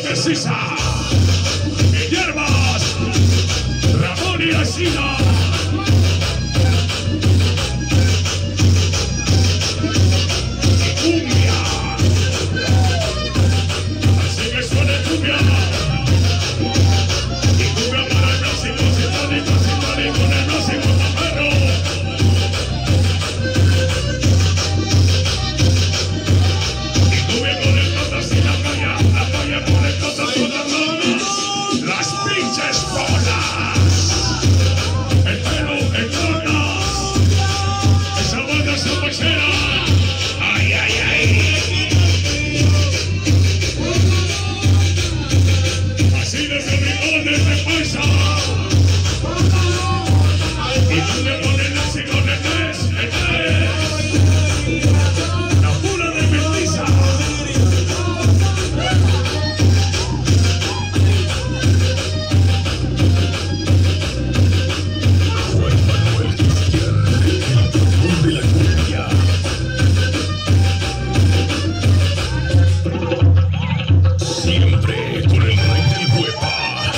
Sisa, Hierbas, Ramón y Asina. Cumbia. Así que suene cumbia. Y cumbia para el próximo sinfónico con el próximo taperro. Y cumbia con el cotas y la calle con el cotas con las manos. Las pinches bolas. El pelo en tornas. Esa banda salvajera. Ay, ay, ay. Así desde el rincón desde Paisa. Y tú le pones las cigonetes, la pura de mestiza. Juan Manuel Cristian, el trombón de la cumbia. Siempre con el rey del huepa.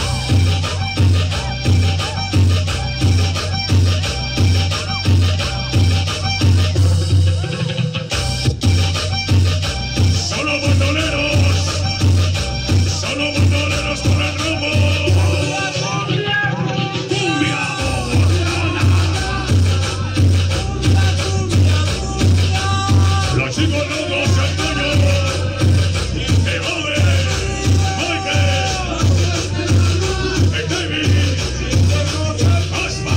Solo bandoleros por el rumbo. Cumbia. Los chicos locos Antonio, Evode, Michael, David, Asma.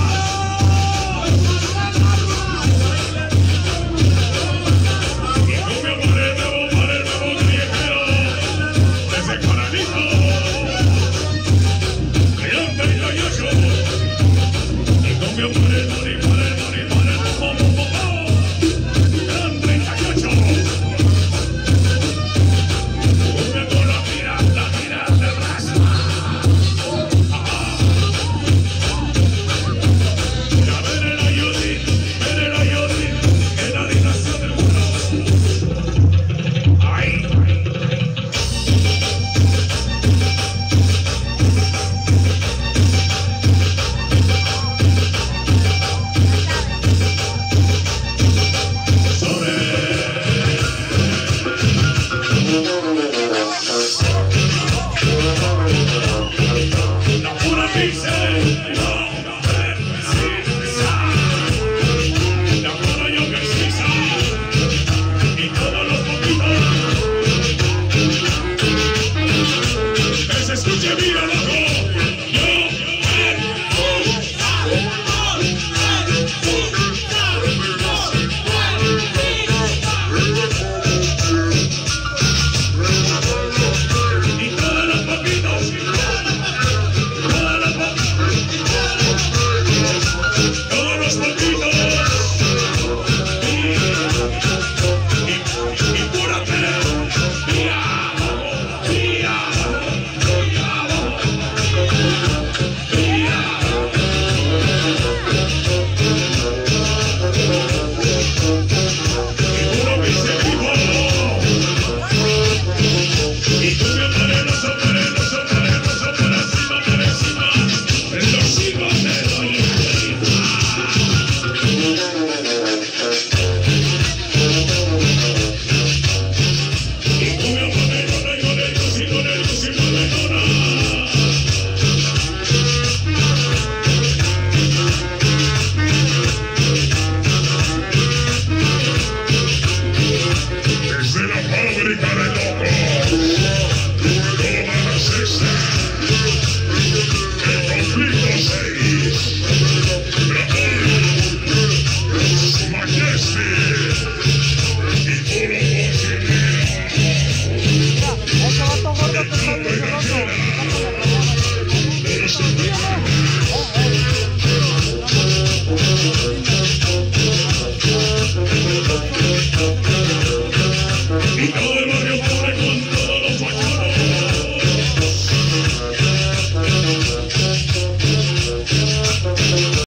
Y cumbia para el nuevo callejero, desde Coranito, León 38. Y cumbia para el Gran 38. Cumbia con la gira de Rasma. Ya ven el ayudín, en la dinastía del mundo. Ay. La pura pizza, la pura yoga sisa y todos los poquitos que se escuche bien.